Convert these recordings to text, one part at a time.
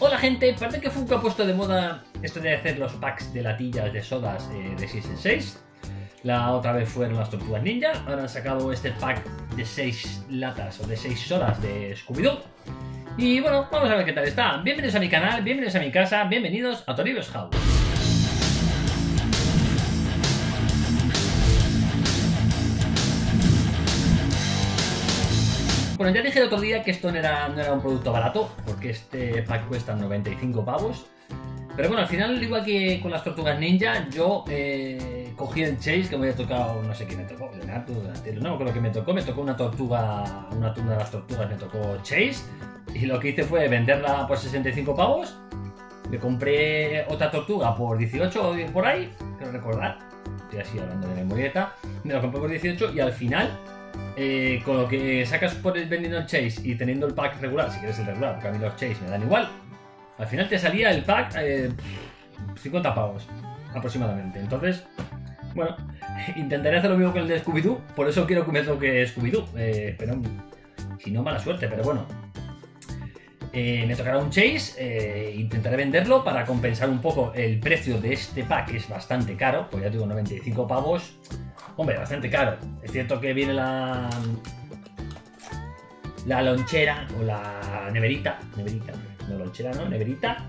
Hola gente, parece que Funko ha puesto de moda esto de hacer los packs de latillas de sodas de 6 en 6. La otra vez fueron las Tortugas Ninja, ahora han sacado este pack de 6 latas o de 6 sodas de Scooby-Doo. Y bueno, vamos a ver qué tal está. Bienvenidos a mi canal, bienvenidos a mi casa, bienvenidos a Toribio's House. Bueno, ya dije el otro día que esto no era un producto barato, porque este pack cuesta 95 pavos. Pero bueno, al final, igual que con las Tortugas Ninja, yo cogí el Chase, que me había tocado, no sé quién me tocó, Leonardo, Donatello, no, creo que me tocó una tortuga, una de las tortugas me tocó Chase. Y lo que hice fue venderla por 65 pavos. Me compré otra tortuga por 18 o por ahí, quiero recordar. Estoy así hablando de memorieta. Me la compré por 18 y al final... con lo que sacas por el vendiendo el Chase y teniendo el pack regular, si quieres el regular, porque a mí los Chase me dan igual, al final te salía el pack 50 pavos aproximadamente. Entonces, bueno, intentaré hacer lo mismo que el de Scooby-Doo, por eso quiero que me toque Scooby-Doo, pero si no, mala suerte, pero bueno. Me tocará un Chase, intentaré venderlo para compensar un poco el precio de este pack, que es bastante caro, pues ya digo, 95 pavos. Hombre, bastante caro. Es cierto que viene la lonchera o la neverita. No lonchera, no, neverita.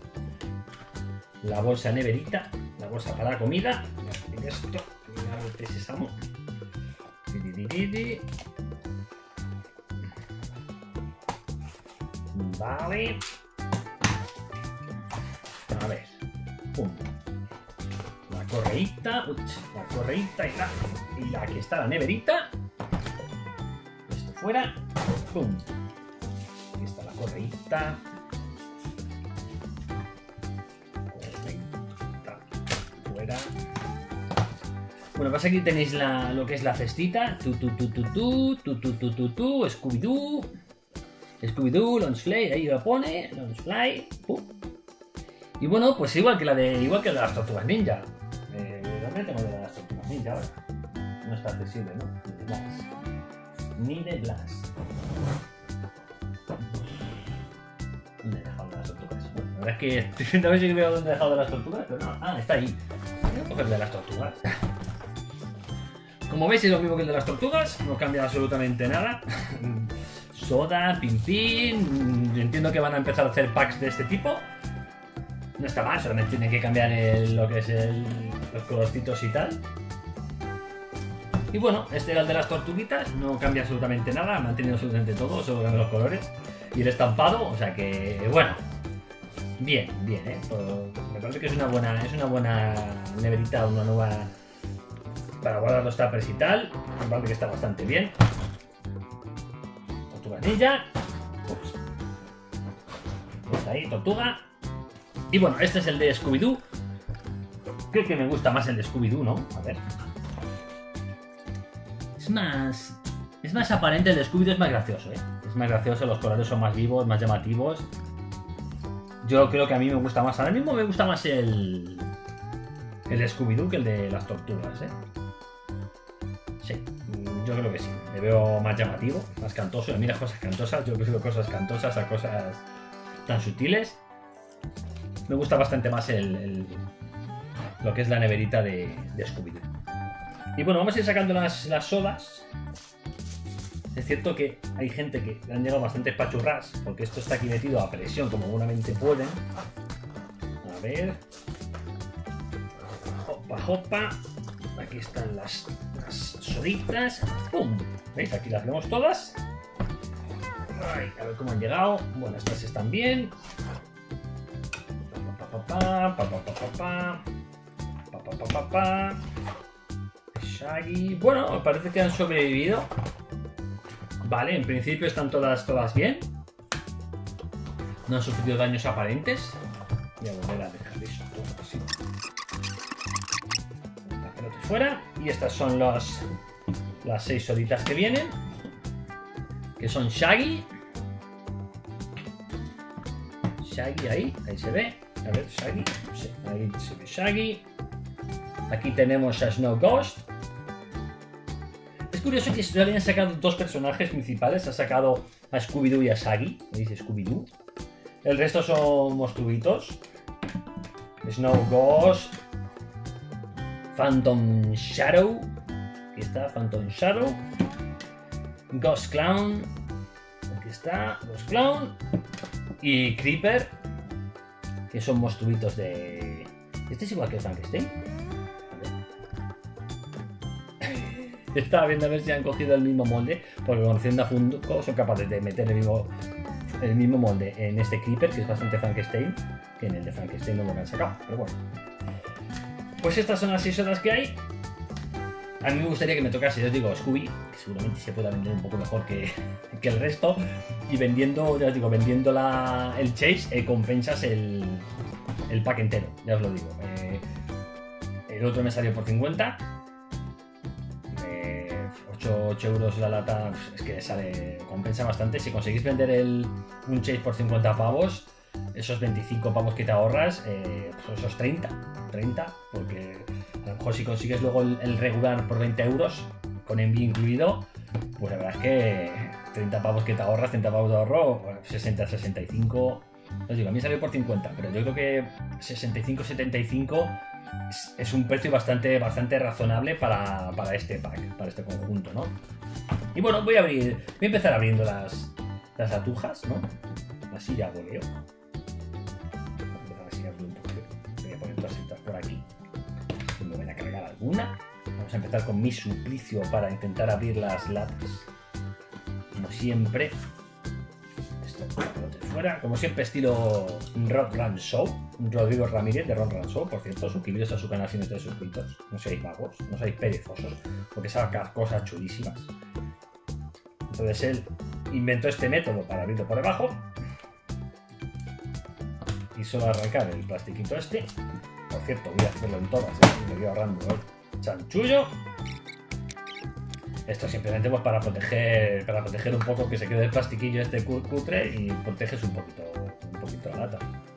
La bolsa neverita. La bolsa para la comida. Esto. Mira el sésamo. Vale. A ver. Pum. La correíta y la aquí está la neverita. Esto fuera. Pum. Aquí está la correíta. Fuera. Bueno, pues aquí tenéis lo que es la cestita. Scooby-Doo. Scooby-Doo, Launchfly, ahí lo pone. Launchfly. Pum. Y bueno, pues igual que la de las Tortugas Ninja. ¿Dónde tengo de las Tortugas Ninja ahora? No está accesible, ¿no? Ni de Blast. ¿Dónde he dejado de las tortugas? Bueno, la verdad es que estoy intentando ver si veo dónde he dejado de las tortugas, pero no. Ah, está ahí. Voy a coger de las tortugas. Como veis es lo mismo que el de las tortugas, no cambia absolutamente nada. Soda, pin. Entiendo que van a empezar a hacer packs de este tipo. No está mal, solamente tienen que cambiar lo que es los colorcitos y tal. Y bueno, este era el de las tortuguitas, no cambia absolutamente nada, ha mantenido absolutamente todo, solo cambian los colores y el estampado, o sea que bueno, bien, me parece que es una buena neverita, una nueva para guardar los tuppers y tal. Me parece que está bastante bien. Tortuga Ninja, está ahí, tortuga. Y bueno, este es el de Scooby-Doo. Creo que me gusta más el de Scooby-Doo, ¿no? A ver. Es más aparente, el de Scooby-Doo es más gracioso, ¿eh? Es más gracioso, los colores son más vivos, más llamativos. Yo creo que a mí me gusta más, ahora mismo me gusta más el de Scooby-Doo que el de las tortugas, ¿eh? Sí, yo creo que sí. Me veo más llamativo, más cantoso. Mira, cosas cantosas, yo prefiero cosas cantosas a cosas tan sutiles. Me gusta bastante más lo que es la neverita de Scooby-Doo. Y bueno, vamos a ir sacando las sodas. Es cierto que hay gente que le han llegado bastantes pachurras, porque esto está aquí metido a presión como buenamente pueden. A ver. Hopa. Aquí están las soditas. ¡Pum! ¿Veis? Aquí las vemos todas. Ay, a ver cómo han llegado. Bueno, estas están bien. Shaggy. Bueno, me parece que han sobrevivido. Vale, en principio están todas bien. No han sufrido daños aparentes. Voy a volver a dejar eso así. La pelota fuera. Y estas son las 6 solitas que vienen. Que son Shaggy. Shaggy ahí se ve. A ver, Shaggy. Sí, ahí se ve Shaggy. Aquí tenemos a Snow Ghost. Es curioso que se habían sacado dos personajes principales. Ha sacado a Scooby-Doo y a Shaggy. ¿Veis? Scooby-Doo. El resto son monstruitos. Snow Ghost, Phantom Shadow, aquí está Phantom Shadow, Ghost Clown, aquí está Ghost Clown, y Creeper, que son monstruitos de... ¿Este es igual que Frankenstein? Estaba viendo a ver si han cogido el mismo molde, porque conociendo a Funko son capaces de meter el mismo molde en este Creeper, que es bastante Frankenstein, que en el de Frankenstein no lo han sacado, pero bueno. Pues estas son las 6 horas que hay. A mí me gustaría que me tocase, yo os digo, Scooby, que seguramente se pueda vender un poco mejor que el resto, y vendiendo, ya os digo, vendiendo el Chase, compensas el pack entero, ya os lo digo. El otro me salió por 50. 8 euros la lata, es que sale, compensa bastante. Si conseguís vender un Chase por 50 pavos, esos 25 pavos que te ahorras, pues esos 30, porque a lo mejor si consigues luego el regular por 20 euros, con envío incluido, pues la verdad es que 30 pavos que te ahorras, 30 pavos de ahorro, 60, 65, os digo, a mí salió por 50, pero yo creo que 65, 75 es un precio bastante razonable para este pack, para este conjunto, ¿no? Y bueno, voy a empezar abriendo las atujas, ¿no? Así ya voleo. Voy a poner todas estas por aquí. Me voy a cargar alguna. Vamos a empezar con mi suplicio para intentar abrir las latas. Como siempre. Esto de fuera. Como siempre, estilo Rod Run Show. Rodrigo Ramírez de Rod Run Show. Por cierto, suscribiros a su canal si no estáis suscritos. No seáis vagos, no seáis perezosos, porque saca cosas chulísimas. Entonces él inventó este método para abrirlo por debajo. Y solo arrancar el plastiquito este. Por cierto, voy a hacerlo en todas, me voy ahorrando el chanchullo. Esto simplemente pues para proteger un poco que se quede el plastiquillo este cutre y proteges un poquito la lata.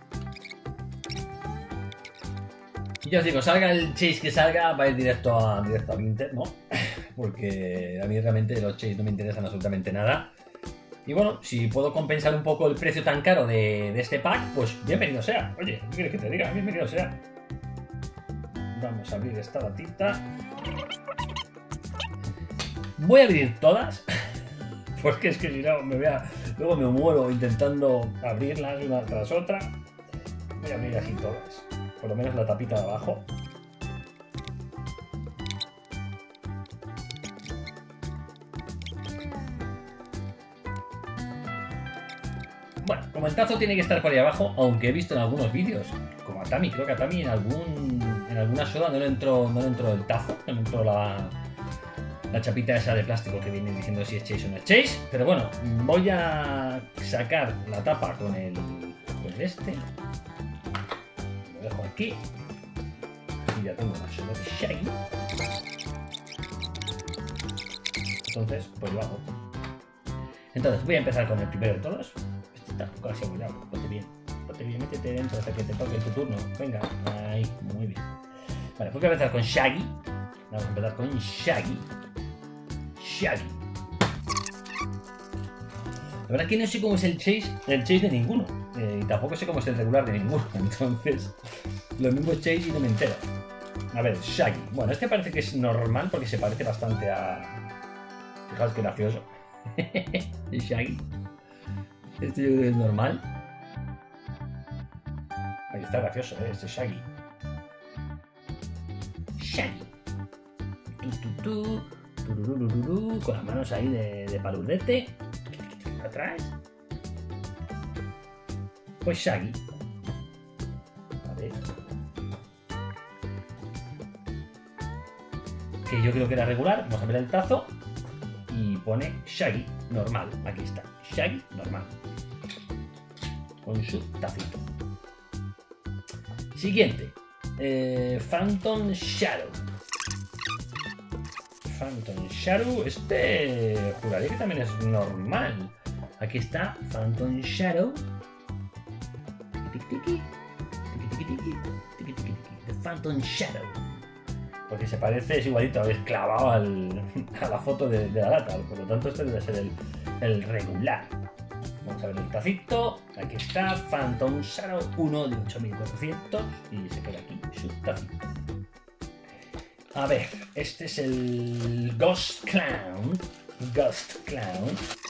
Y ya os digo, salga el Chase que salga, va a ir directo a Vinted, ¿no? Porque a mí realmente los Chase no me interesan absolutamente nada. Y bueno, si puedo compensar un poco el precio tan caro de este pack, pues bienvenido sea. Oye, ¿qué quieres que te diga? Bienvenido sea. Vamos a abrir esta latita. Voy a abrir todas, porque es que si no luego me muero intentando abrirlas una tras otra. Voy a abrir así todas, por lo menos la tapita de abajo. Bueno, como el tazo tiene que estar por ahí abajo, aunque he visto en algunos vídeos, como a Tami, creo que a Tami en alguna soda no le entró el tazo, no le entró la chapita esa de plástico que viene diciendo si es Chase o no es Chase. Pero bueno, voy a sacar la tapa con el este. Lo dejo aquí. Y ya tengo una soda de Shaggy. Entonces, pues lo hago. Entonces, voy a empezar con el primero de todos. Tampoco así, cuidado, ponte bien, métete dentro hasta que te toque tu turno. Venga, ahí, muy bien. Vale, pues voy a empezar con Shaggy. Vamos a empezar con Shaggy. La verdad es que no sé cómo es el Chase de ninguno. Y tampoco sé cómo es el regular de ninguno. Entonces, lo mismo es Chase y no me entero. A ver, Shaggy. Bueno, este parece que es normal porque se parece bastante a... Fijaos qué gracioso. Shaggy. Este yo creo que es normal. Ahí está gracioso, este Shaggy. Shaggy. Con las manos ahí de paludete. Atrás. Pues Shaggy. A ver. Que yo creo que era regular. Vamos a ver el tazo. Y pone Shaggy normal. Aquí está. Shaggy normal. Con su tacito. Siguiente. Phantom Shadow. Phantom Shadow. Este juraría que también es normal. Aquí está Phantom Shadow. The Phantom Shadow. Porque se parece, es igualito, es clavado a la foto de la lata. Por lo tanto, este debe ser el regular. Vamos a ver el tacito. Aquí está, Phantom Shadow 1 de 8400 y se queda aquí su tacito. A ver, este es el Ghost Clown. Ghost Clown.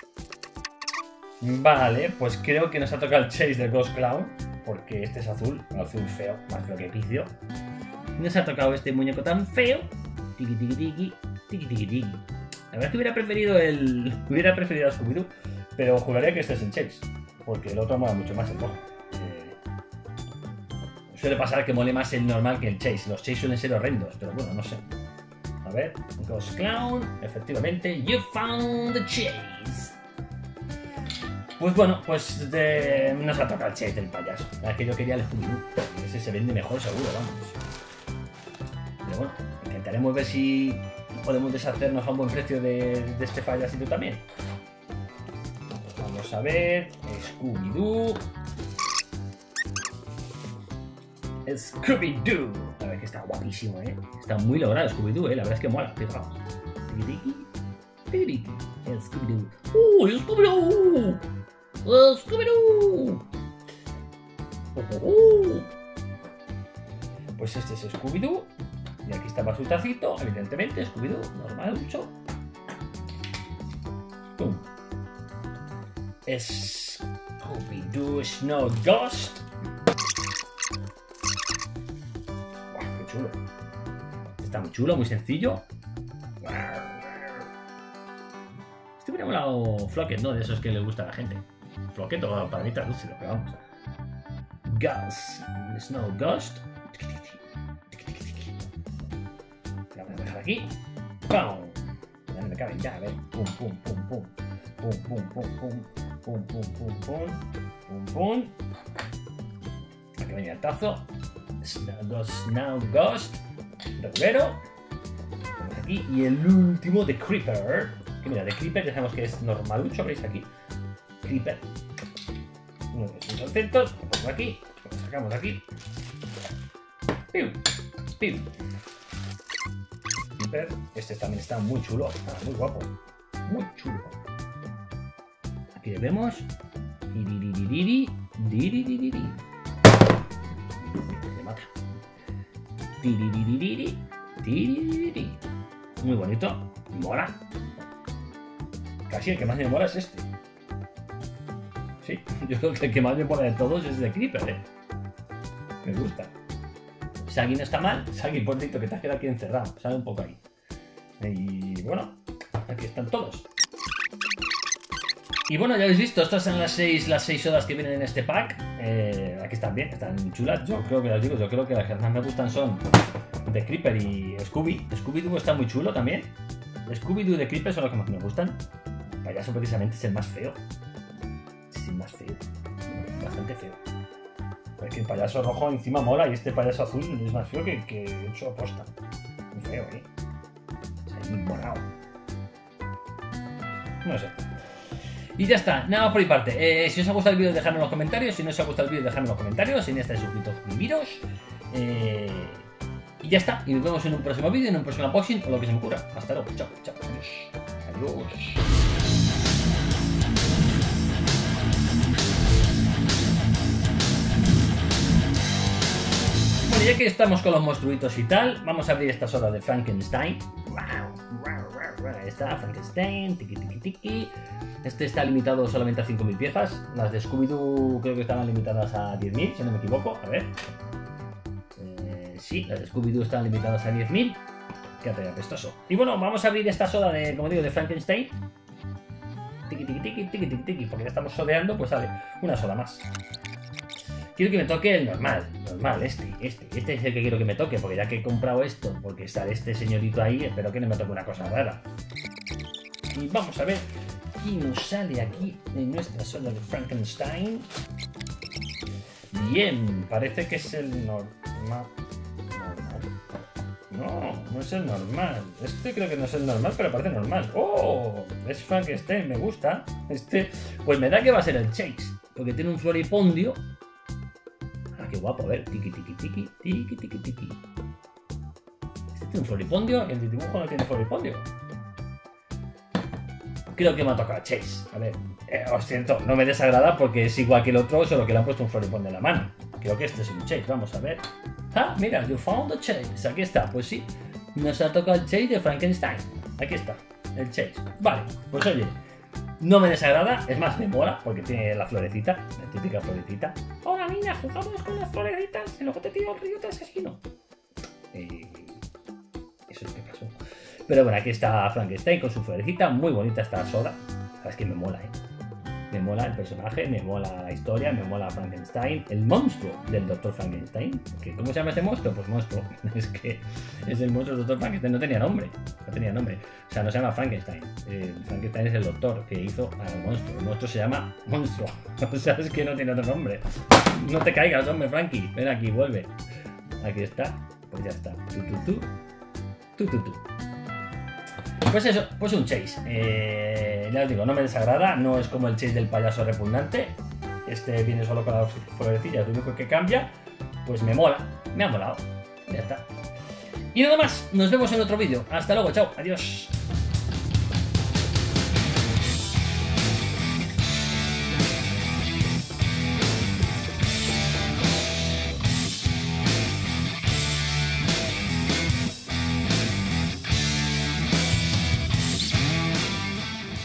Vale, pues creo que nos ha tocado el Chase del Ghost Clown, porque este es azul, azul feo, más feo que picio. Nos ha tocado este muñeco tan feo. Tiki tiki tiki, tiki tiki tiki. La verdad es que hubiera preferido a Scooby-Doo, pero juraría que este es el Chase, porque el otro mola mucho más el rojo. Suele pasar que mole más el normal que el Chase. Los Chase suelen ser horrendos, pero bueno, no sé. A ver, Ghost Clown, efectivamente, you found the Chase. Pues bueno, pues nos ha tocado el Chase del payaso. La verdad es que yo quería el Scooby-Doo. Ese se vende mejor seguro, vamos. Pero bueno, intentaremos ver si podemos deshacernos a un buen precio de este payasito también. Vamos a ver, Scooby-Doo. Scooby-Doo. La verdad es que está guapísimo, Está muy logrado Scooby-Doo, La verdad es que mola, fijaos. El Scooby-Doo. ¡El Scooby-Doo! ¡El Scooby-Doo! Pues este es Scooby-Doo. Y aquí está su tacito, evidentemente, Scooby-Doo, normal, mucho. ¡Pum! Scooby-Doo Snow Ghost. ¡Qué chulo! Está muy chulo, muy sencillo. Este hubiera molado Flocket, ¿no? De esos que les gusta a la gente. Flocket o para mí traducido, pero vamos. Ghost, Snow Ghost. La voy a dejar aquí. ¡Pum! Ya no me caben, ya, a ver. Pum, pum, pum, pum. Pum, pum, pum, pum. Pum, pum, pum, pum. Pum, pum. Aquí venía el tazo. Snow Ghost. Regulero. Vamos aquí. Y el último de Creeper. Que mira, de Creeper ya sabemos que es normalucho, veis aquí. Creeper. Uno de sus conceptos. Lo pongo aquí. Lo sacamos de aquí. ¡Piu! ¡Piu! Creeper. Este también está muy chulo. Está muy guapo. Muy chulo. Aquí le vemos. Diriririri. Diriririri. Se mata. Diriririri. Diriririri. Muy bonito. Mola. Casi el que más me mola es este. Sí, yo creo que el que más me mola de todos es de Creeper, Me gusta. Shaggy no está mal. Shaggy, por dentro, que te has quedado aquí encerrado. Sale un poco ahí. Y bueno, aquí están todos. Y bueno, ya habéis visto, estas son las 6 sodas que vienen en este pack. Aquí están bien, están chulas. Yo creo que las digo, yo creo que las que más me gustan son de Creeper y Scooby. Scooby-Doo está muy chulo también. Scooby-Doo y de Creeper son los que más me gustan. El payaso precisamente es el más feo. Es el más feo. Bastante feo. Porque el payaso rojo encima mola y este payaso azul es más feo que hecho aposta. Muy feo, Es muy morado. No sé. Y ya está, nada más por mi parte. Si os ha gustado el vídeo, dejadme en los comentarios. Si no os ha gustado el vídeo, dejadme en los comentarios. Si no estáis suscritos, suscribiros. Y ya está. Y nos vemos en un próximo vídeo, en un próximo unboxing o lo que se me ocurra. Hasta luego. Chao, chao. Adiós. Adiós. Bueno, ya que estamos con los monstruitos y tal, vamos a abrir esta soda de Frankenstein. Ahí está, Frankenstein, tiki tiki tiki. Este está limitado solamente a 5.000 piezas. Las de Scooby-Doo creo que estaban limitadas a 10.000, si no me equivoco. A ver. Sí, las de Scooby-Doo están limitadas a 10.000. Quédate apestoso. Y bueno, vamos a abrir esta soda de, como digo, de Frankenstein. Tiki tiki tiki tiki tiki tiki. Porque ya estamos sodeando, pues sale una soda más. Quiero que me toque el normal, este es el que quiero que me toque, porque ya que he comprado esto, porque sale este señorito ahí, espero que no me toque una cosa rara. Y vamos a ver qué nos sale aquí en nuestra soda de Frankenstein. Bien, parece que es el normal. No es el normal. Este creo que no es el normal, pero parece normal. ¡Oh! Es Frankenstein, me gusta. Pues me da que va a ser el Chase, porque tiene un floripondio. Qué guapo, a ver, tiki tiki tiki, tiki tiki tiki. Este tiene un floripondio y el de dibujo no tiene floripondio. creo que me ha tocado Chase. A ver, os siento, no me desagrada porque es igual que el otro, solo que le han puesto un floripón de la mano. Creo que este es un Chase, vamos a ver. Ah, mira, you found the Chase. Aquí está, pues sí. Nos ha tocado el Chase de Frankenstein. Aquí está, el Chase. Vale, pues oye, no me desagrada, es más, me mola porque tiene la florecita, la típica florecita. Hola niña, jugamos con las florecitas y luego te tiro el río, te asesino. Eso es lo que pasó. Pero bueno, aquí está Frankenstein con su florecita, muy bonita esta soda. Sabes que me mola, me mola el personaje, me mola la historia, me mola Frankenstein, el monstruo del Dr. Frankenstein. ¿Cómo se llama este monstruo? Pues monstruo. Es que es el monstruo del Dr. Frankenstein, no tenía nombre. No tenía nombre. O sea, no se llama Frankenstein. Frankenstein es el doctor que hizo al monstruo. El monstruo se llama monstruo. O sea, es que no tiene otro nombre. No te caigas, hombre, Frankie. Ven aquí, vuelve. Aquí está. Pues ya está. Tú. Pues eso, pues un Chase. Ya os digo, no me desagrada, no es como el Chase del payaso repugnante. Este viene solo con las florecillas, lo único que cambia, pues me mola, me ha molado. Ya está. Y nada más, nos vemos en otro vídeo. Hasta luego, chao, adiós.